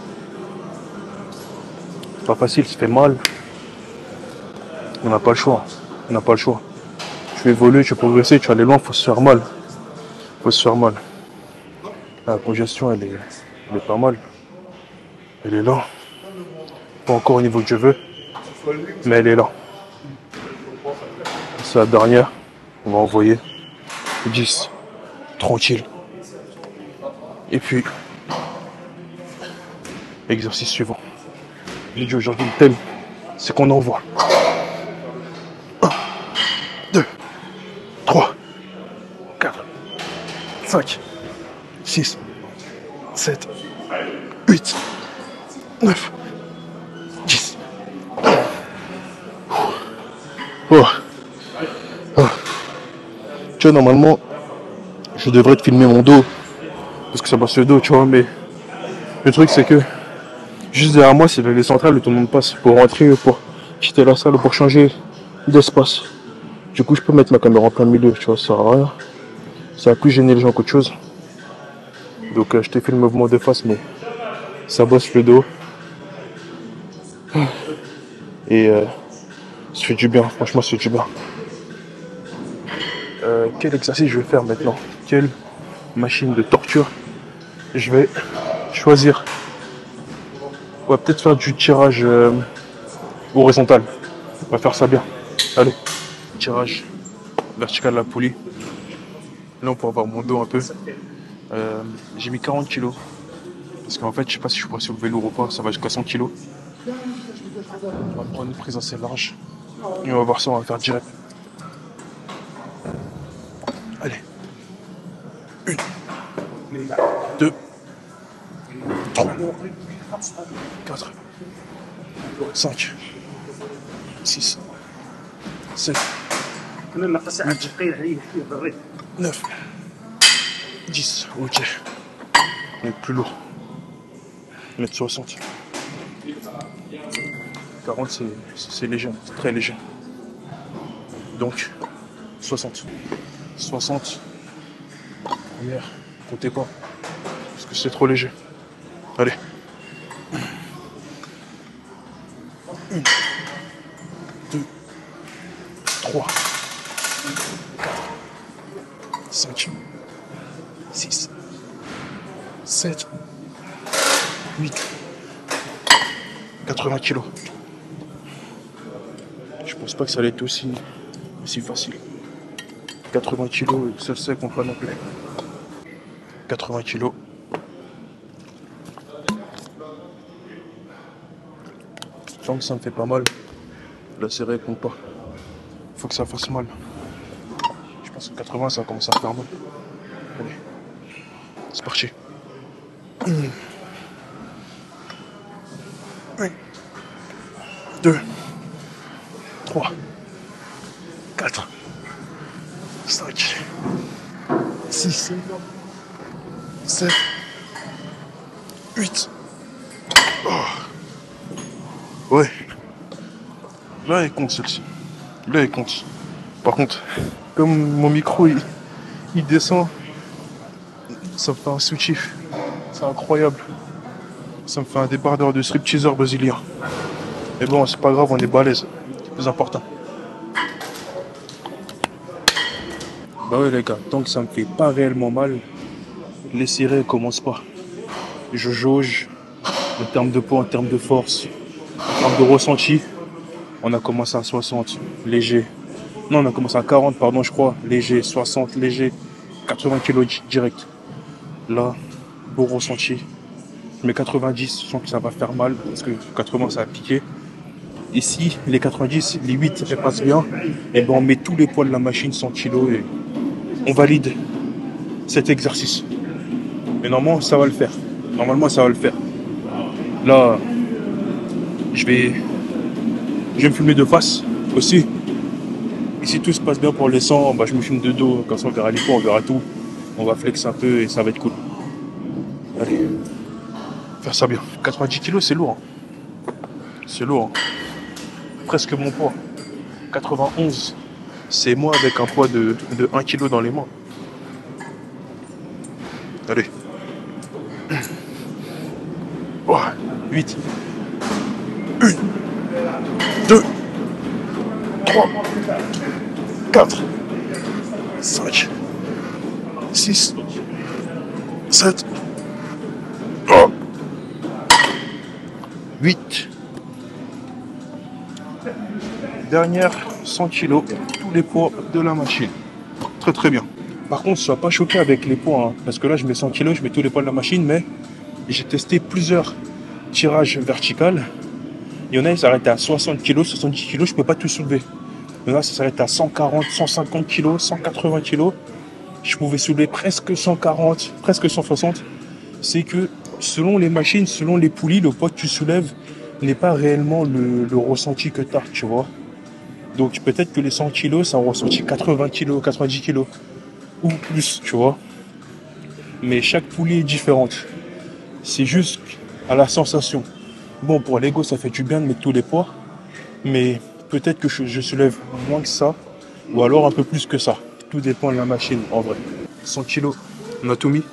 Pas facile, ça fait mal. On n'a pas le choix. On n'a pas le choix. Tu veux évoluer, tu veux progresser, tu vas aller loin, faut se faire mal. Faut se faire mal. La congestion, elle est, elle est pas mal. Elle est là. Pas encore au niveau que je veux, mais elle est là. C'est la dernière. On va envoyer dix. Tranquille. Et puis, exercice suivant. L'idée aujourd'hui, le thème, c'est qu'on envoie. un, deux, trois, quatre, cinq, six, sept, huit, neuf, dix. Oh. Oh. Tu vois, normalement, je devrais te filmer mon dos. Parce que ça passe le dos, tu vois, mais le truc, c'est que juste derrière moi, c'est les centrales où tout le monde passe pour rentrer, pour quitter la salle, pour changer d'espace. Du coup, je peux mettre ma caméra en plein milieu, tu vois, ça sert à rien. Ça va plus gêner les gens qu'autre chose. Donc, euh, je t'ai fait le mouvement de face, mais ça bosse le dos. Et euh, ça fait du bien, franchement, ça fait du bien. Euh, quel exercice je vais faire maintenant? Quelle machine de torture je vais choisir? On va peut-être faire du tirage euh, horizontal. On va faire ça bien. Allez, tirage vertical de la poulie. Là, on peut avoir mon dos un peu. Euh, j'ai mis quarante kilos. Parce qu'en fait, je sais pas si je pourrais soulever lourd ou pas. Ça va jusqu'à cent kilos. On va prendre une prise assez large. Et on va voir ça, on va faire direct. Allez. Une. Deux. Trois. Quatre. Cinq. Six. Sept. neuf. dix. Ok. On est plus lourd. un mètre soixante. quarante, c'est, c'est léger, c'est très léger. Donc, soixante. soixante. Première, comptez pas. Parce que c'est trop léger. Allez. un, deux, trois, quatre, cinq, six, sept, huit, quatre-vingts kilos. Je pense pas que ça allait être aussi, aussi facile. quatre-vingts kilos, ça c'est qu'on pas non plus. quatre-vingts kilos, Tant que ça me fait pas mal, la série compte pas. Faut que ça fasse mal. Je pense que quatre-vingts, ça commence à faire mal. Allez, c'est parti. un, deux, trois, quatre, cinq, six, sept, huit. Oh. Ouais. Là, il compte celle-ci. Là, il compte. Par contre, comme mon micro, il, il descend, ça me fait un soutif. C'est incroyable. Ça me fait un débardeur de stripteaseur brésilien. Mais bon, c'est pas grave, on est balèze. C'est plus important. Bah ouais les gars, tant que ça me fait pas réellement mal, les séries commencent pas. Je jauge en termes de poids, en termes de force, en termes de ressenti. On a commencé à soixante, léger. Non, on a commencé à quarante, pardon, je crois. Léger, soixante, léger. quatre-vingts kilos direct. Là, beau ressenti. Je mets quatre-vingt-dix, je sens que ça va faire mal parce que quatre-vingts, ça a piqué. Ici, les quatre-vingt-dix, les huit, elles passent bien. Et ben, on met tous les poids de la machine, cent kilos, et on valide cet exercice. Mais normalement, ça va le faire. Normalement, ça va le faire. Là, je vais, je vais me filmer de face aussi. Et si tout se passe bien pour les cent, bah, je me filme de dos. Comme ça, on verra les poids, on verra tout. On va flex un peu et ça va être cool. Allez, faire ça bien. quatre-vingt-dix kilos, c'est lourd. Hein. C'est lourd. Hein. Presque mon poids. quatre-vingt-onze, c'est moi avec un poids de, de un kilo dans les mains. Allez. Oh, huit. un, deux, trois, quatre, cinq, six, sept, oh, huit. Dernière, cent kilos, tous les poids de la machine. Très très bien. Par contre, sois pas choqué avec les poids, hein, parce que là, je mets cent kilos, je mets tous les poids de la machine, mais j'ai testé plusieurs tirages verticaux. Il y en a, ils s'arrêtent à soixante kilos, soixante-dix kilos, je peux pas tout soulever. Il y en a, ça s'arrête à cent quarante, cent cinquante kilos, cent quatre-vingts kilos. Je pouvais soulever presque cent quarante, presque cent soixante. C'est que selon les machines, selon les poulies, le poids que tu soulèves n'est pas réellement le, le ressenti que tu as, tu vois. Donc peut-être que les cent kilos, ça a ressenti quatre-vingts kilos, quatre-vingt-dix kilos ou plus, tu vois. Mais chaque poulie est différente. C'est juste à la sensation. Bon, pour l'ego, ça fait du bien de mettre tous les poids, mais peut-être que je, je soulève moins que ça, ou alors un peu plus que ça. Tout dépend de la machine, en vrai. cent kilos, on a tout mis.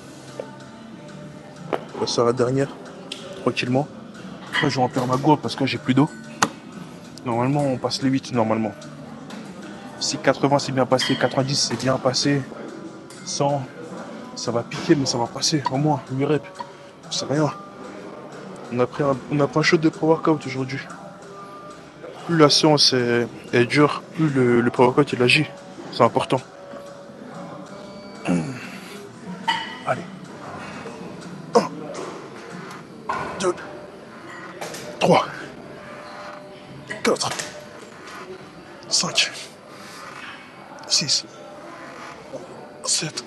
On va faire la dernière, tranquillement. Là, je vais remplir ma gourde parce que j'ai plus d'eau. Normalement, on passe les huit, normalement. Si quatre-vingts c'est bien passé, quatre-vingt-dix c'est bien passé, cent, ça va piquer, mais ça va passer, au moins, huit reps. C'est rien. On a pris un, on a pris un shot de pré-workout aujourd'hui. Plus la séance est, est dure, plus le, le pré-workout il agit. C'est important. Allez. un, deux, trois, quatre, cinq, six, sept.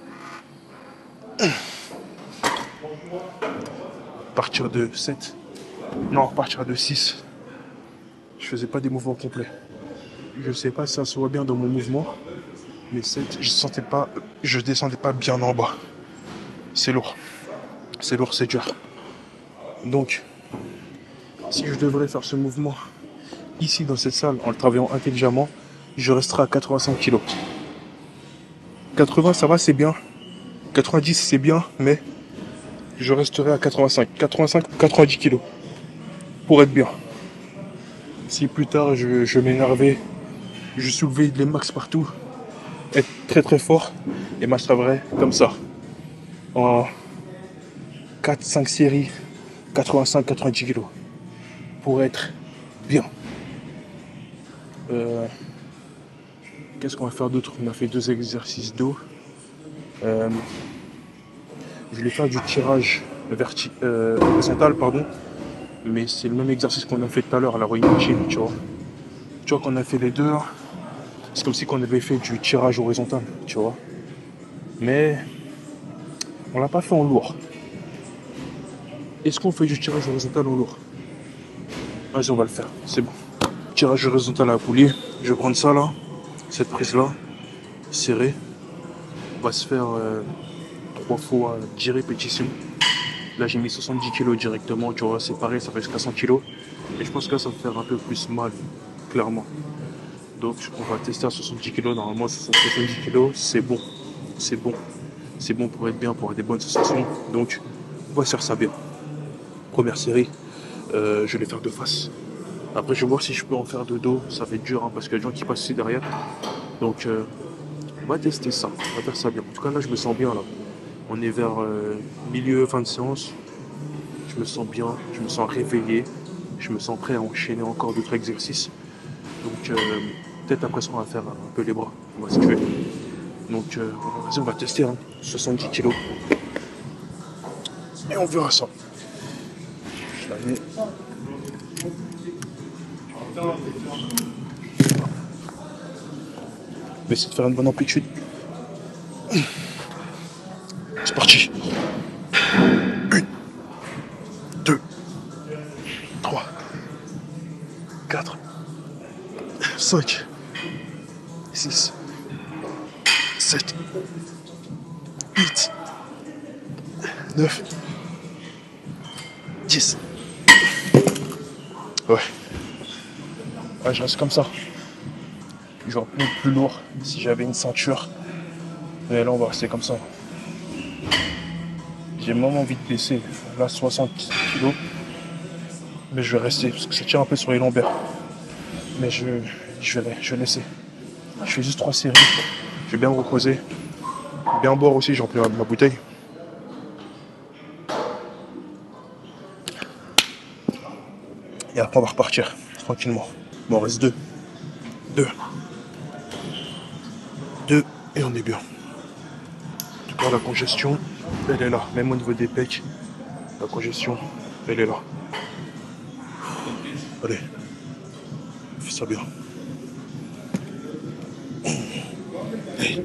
Partir de sept. Non, partir de six. Je faisais pas des mouvements complets. Je sais pas si ça se voit bien dans mon mouvement. Mais sept, je sentais pas, je descendais pas bien en bas. C'est lourd. C'est lourd, c'est dur. Donc, si je devrais faire ce mouvement ici dans cette salle en le travaillant intelligemment, je resterai à quatre-vingt-cinq kilos. quatre-vingts, ça va, c'est bien. quatre-vingt-dix, c'est bien, mais je resterai à quatre-vingt-cinq. quatre-vingt-cinq ou quatre-vingt-dix kilos. Pour être bien. Si plus tard je, je m'énervais, je soulevais les max partout, être très très fort, et moi je travaillerai comme ça. En quatre cinq séries, quatre-vingt-cinq quatre-vingt-dix kilos. Pour être bien. Euh, Qu'est-ce qu'on va faire d'autre? On a fait deux exercices d'eau. Euh, je vais faire du tirage verti- euh, horizontal, pardon. Mais c'est le même exercice qu'on a fait tout à l'heure à la rowing machine, tu vois. Tu vois qu'on a fait les deux, c'est comme si on avait fait du tirage horizontal, tu vois. Mais on l'a pas fait en lourd. Est-ce qu'on fait du tirage horizontal en lourd? Vas-y, on va le faire, c'est bon. Tirage horizontal à la poulie. Je vais prendre ça là, cette prise là, serrée. On va se faire euh, trois fois dix répétitions. Là j'ai mis soixante-dix kilos directement, tu vois, c'est pareil, ça fait jusqu'à cent kilos. Et je pense que là ça va faire un peu plus mal, clairement. Donc on va tester à soixante-dix kilos, normalement soixante-dix kilos, c'est bon. C'est bon. C'est bon pour être bien, pour avoir des bonnes sensations. Donc on va faire ça bien. Première série, euh, je vais les faire de face. Après je vais voir si je peux en faire de dos, ça va être dur hein, parce qu'il y a des gens qui passent aussi derrière. Donc euh, on va tester ça, on va faire ça bien. En tout cas là je me sens bien là. On est vers euh, milieu, fin de séance. Je me sens bien, je me sens réveillé. Je me sens prêt à enchaîner encore d'autres exercices. Donc euh, peut-être après ça on va faire un peu les bras. On va se tuer. Donc euh, vas-y on va tester hein. soixante-dix kilos. Et on verra ça. Je la mets. Je vais essayer de faire une bonne amplitude. C'est parti. Une, deux, trois, quatre, cinq, six, sept, huit, neuf, dix. Ouais. Ouais, je reste comme ça. J'aurais pu être plus lourd si j'avais une ceinture. Mais là, on va rester comme ça. J'ai même envie de baisser. Là, soixante kilos. Mais je vais rester parce que ça tire un peu sur les lombaires. Mais je, je, vais, je vais laisser. Je fais juste trois séries. Je vais bien me reposer. Bien boire aussi, j'ai rempli ma, ma bouteille. Et après, on va repartir tranquillement. Bon, il reste deux. Deux. Deux. Et on est bien. En tout cas, la congestion, elle est là. Même au niveau des pecs, la congestion, elle est là. Allez. Fais ça bien. Hey.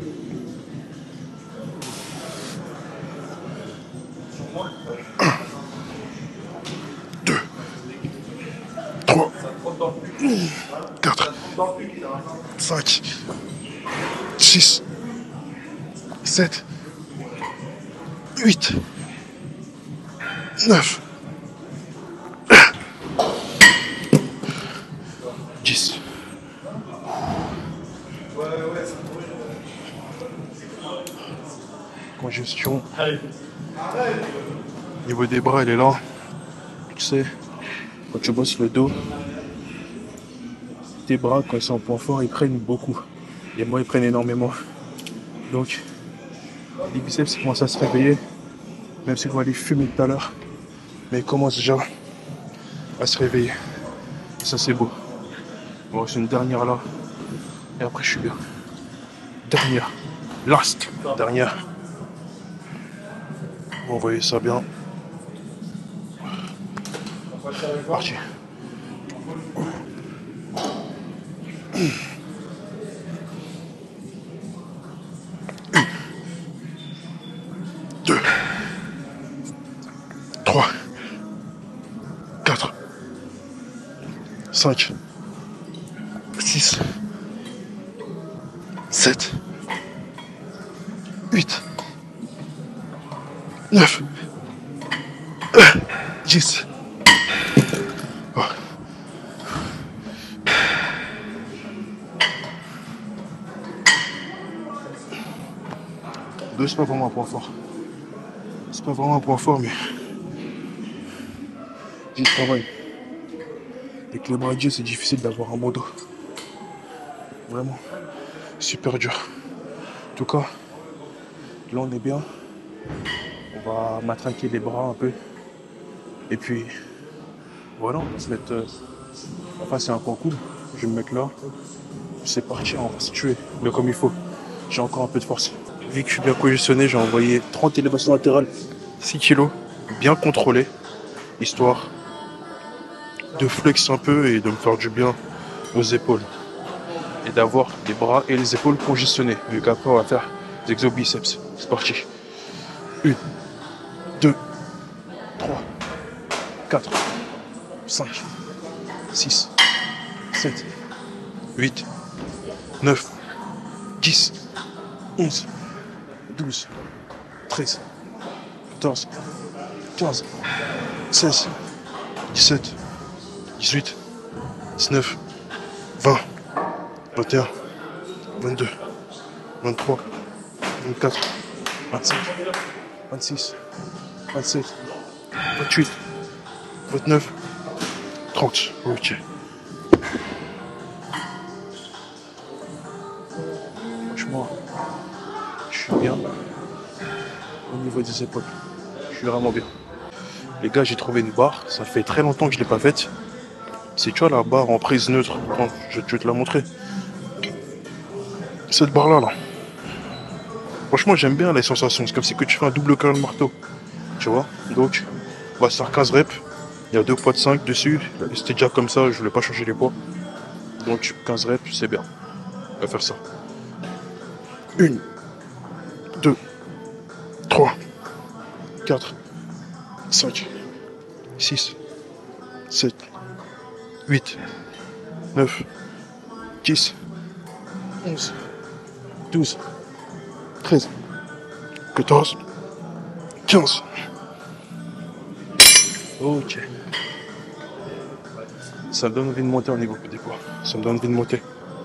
Deux. Trois. Quatre. Cinq. Six. Sept. Huit. Neuf. Dix. Congestion. Au niveau des bras, elle est là. Tu sais, quand tu bosses le dos, tes bras, quand ils sont en point fort, ils prennent beaucoup. Et moi, ils prennent énormément. Donc, les biceps ils commencent à se réveiller. Même si on va les fumer tout à l'heure. Mais ils commencent déjà à se réveiller. Et ça, c'est beau. Bon, c'est une dernière là. Et après, je suis bien. Dernière. Last. Dernière. Vous voyez ça bien. Parti. Deux. Trois. Quatre. Cinq. Six. Sept. Huit. Neuf. Dix. Oh. Deux, c'est pas vraiment un point fort. C'est pas vraiment un point fort, mais j'y travaille. Avec les bras Dieu, c'est difficile d'avoir un bon dos. Vraiment, super dur. En tout cas, là on est bien. On va matraquer les bras un peu. Et puis, voilà, on va se mettre... Euh... Enfin, c'est un point cool. Je vais me mettre là. C'est parti, on va se tuer. Mais comme il faut. J'ai encore un peu de force. Vu que je suis bien congestionné, j'ai envoyé trente élévations latérales, six kilos, bien contrôlé, histoire de flex un peu et de me faire du bien aux épaules. Et d'avoir les bras et les épaules congestionnés. Vu qu'après, on va faire des exos biceps. C'est parti. Une, deux, trois, quatre, cinq, six, sept, huit, neuf, dix, onze, douze, treize, quatorze, quinze, seize, dix-sept, dix-huit, dix-neuf, vingt, vingt et un, vingt-deux, vingt-trois, vingt-quatre, vingt-cinq, vingt-six, vingt-sept, vingt-huit, vingt-neuf, trente. Ok. Franchement, je suis bien au niveau des épaules. Je suis vraiment bien. Les gars, j'ai trouvé une barre. Ça fait très longtemps que je ne l'ai pas faite. C'est, tu vois, la barre en prise neutre. Attends, je, je vais te la montrer. Cette barre-là, là. Franchement, j'aime bien les sensations. C'est comme si que tu fais un double curl marteau. Tu vois. Donc, on va se faire quinze reps. Il y a deux poids de cinq dessus. C'était déjà comme ça. Je voulais pas changer les poids. Donc, quinze reps, c'est bien. On va faire ça. Une, deux, trois, quatre, cinq, six, sept, huit, neuf, dix, onze, douze, treize, quatorze, quinze. Ok. Ça me donne envie de monter au niveau des poids. Ça me donne envie de monter.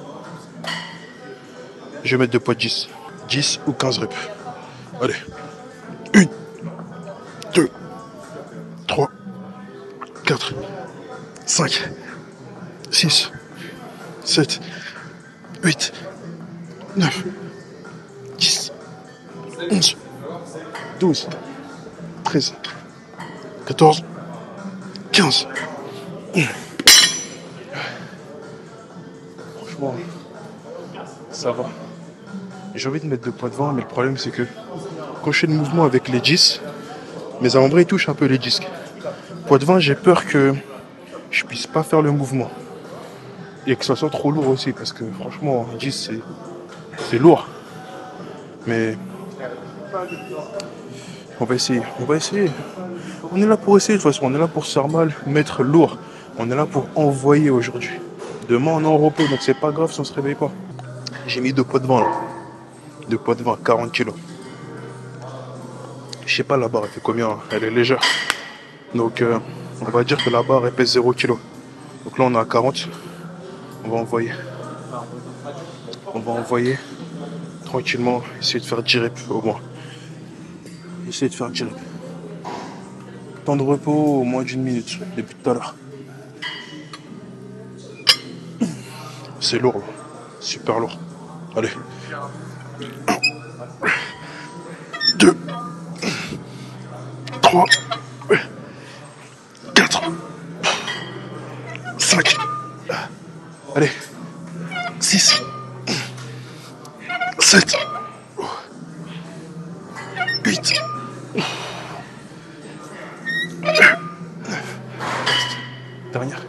Je vais mettre deux poids de dix. dix ou quinze reps. Allez. un, deux, trois, quatre, cinq, six, sept, huit, neuf, dix, onze, douze, treize, quatorze, quinze. Franchement, ça va. J'ai envie de mettre deux poids devant, mais le problème c'est que quand je fais le mouvement avec les dix, mes avant-bras touchent un peu les disques. Poids devant, j'ai peur que je puisse pas faire le mouvement. Et que ça soit trop lourd aussi, parce que franchement, dix c'est, c'est lourd. Mais on va essayer, on va essayer. On est là pour essayer de toute façon, on est là pour se faire mal, mettre lourd. On est là pour envoyer aujourd'hui. Demain on est en repos, donc c'est pas grave si on se réveille pas. J'ai mis deux poids devant là. Deux poids devant, quarante kilos. Je sais pas la barre, elle fait combien, elle est légère. Donc euh, on va dire que la barre elle pèse zéro kilos. Donc là on est à quarante. On va envoyer. On va envoyer tranquillement, essayer de faire dix reps au moins. Essayer de faire dix reps. Temps de repos au moins d'une minute, depuis tout à l'heure. C'est lourd, là. Super lourd. Allez. deux, trois, quatre, cinq, allez, six, sept, huit, dernière,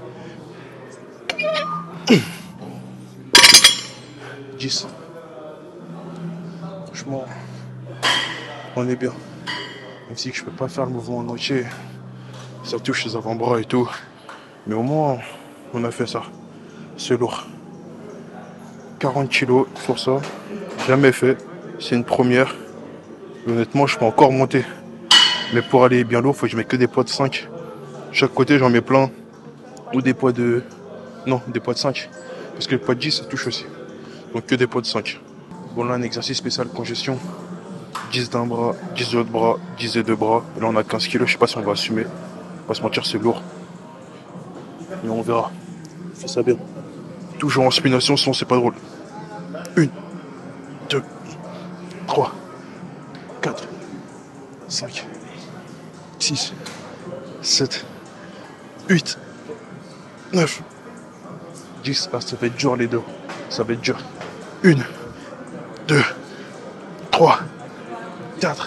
dix. Franchement, on est bien. Même si je peux pas faire le mouvement en entier, ça touche les avant-bras et tout. Mais au moins, on a fait ça. C'est lourd. quarante kilos sur ça. Jamais fait. C'est une première. Honnêtement, je peux encore monter. Mais pour aller bien lourd, il faut que je mette que des poids de cinq. Chaque côté, j'en mets plein. Ou des poids de... Non, des poids de cinq. Parce que le poids de dix, ça touche aussi. Donc que des poids de cinq. Bon, là, un exercice spécial congestion. dix d'un bras, dix de l'autre bras, dix des deux bras. Et là, on a quinze kilos. Je sais pas si on va assumer. On va se mentir, c'est lourd. Mais on verra. Fais ça bien. Toujours en spination, sinon c'est pas drôle. Une, deux, trois, quatre, cinq, six, sept, huit, neuf, dix. Ah, ça va être dur les deux. Ça va être dur. Une, deux, trois, quatre,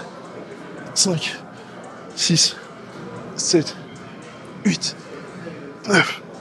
cinq, six, sept, huit, neuf,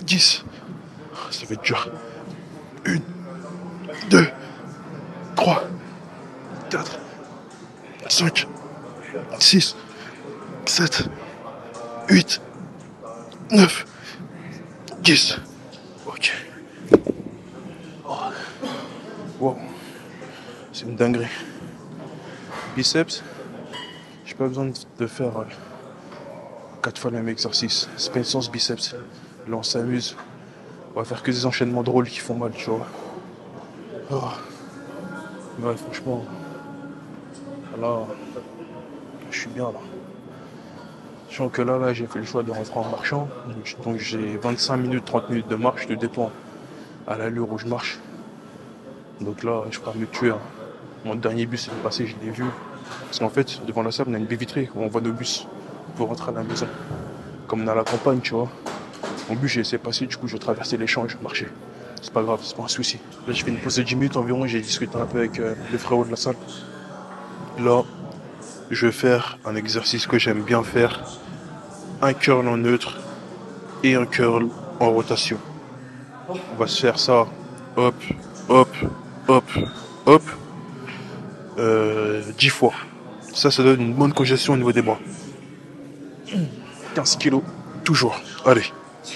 dix. Ça va être dur. un, deux, trois, quatre, cinq, six, sept, huit, neuf, dix. Ok. Oh. Wow. C'est une dinguerie. Biceps, j'ai pas besoin de faire euh, quatre fois le même exercice. C'est pas une séance biceps. Là, on s'amuse. On va faire que des enchaînements drôles qui font mal, tu vois. Oh. Ouais, franchement, là, je suis bien là. Je sens que là, là j'ai fait le choix de rentrer en marchant. Donc j'ai vingt-cinq minutes, trente minutes de marche, de dépend à l'allure où je marche. Donc là, je peux me tuer. Hein. Mon dernier bus est passé, je l'ai vu. Parce qu'en fait, devant la salle, on a une baie vitrée où on voit nos bus pour rentrer à la maison. Comme on est à la campagne, tu vois. Mon bus, j'ai laissé passer, du coup, je traversais les champs et je marchais. C'est pas grave, c'est pas un souci. Là, je fais une pause de dix minutes environ, j'ai discuté un peu avec euh, les frérots de la salle. Là, je vais faire un exercice que j'aime bien faire. Un curl en neutre et un curl en rotation. On va se faire ça, hop, hop, hop, hop, euh, dix fois. Ça, ça donne une bonne congestion au niveau des bras. quinze kilos, toujours. Allez.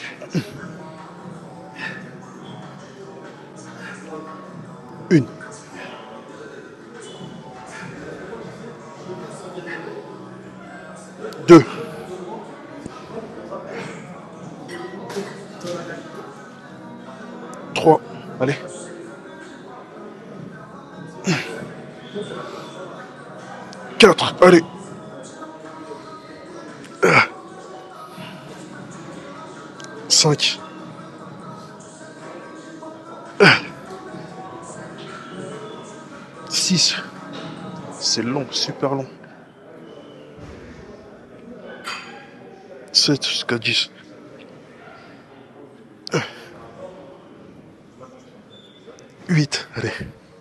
Une. Deux. Trois. Allez. Quatre. Allez. Cinq. Six. C'est long, super long. sept jusqu'à dix. huit. Allez.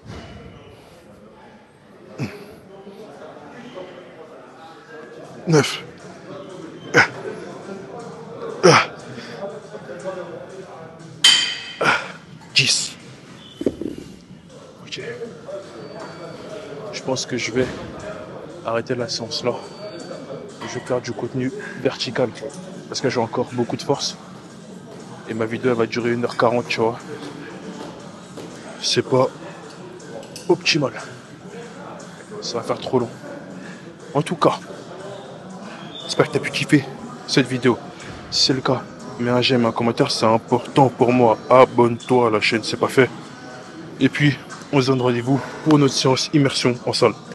neuf. dix. Ok. Je pense que je vais arrêter la séance là. Je vais faire du contenu vertical parce que j'ai encore beaucoup de force. Et ma vidéo elle va durer une heure quarante, tu vois. C'est pas optimal. Ça va faire trop long. En tout cas, j'espère que tu as pu kiffer cette vidéo. Si c'est le cas, mets un j'aime, un commentaire, c'est important pour moi. Abonne-toi à la chaîne, c'est pas fait. Et puis, on se donne rendez-vous pour notre séance immersion en salle.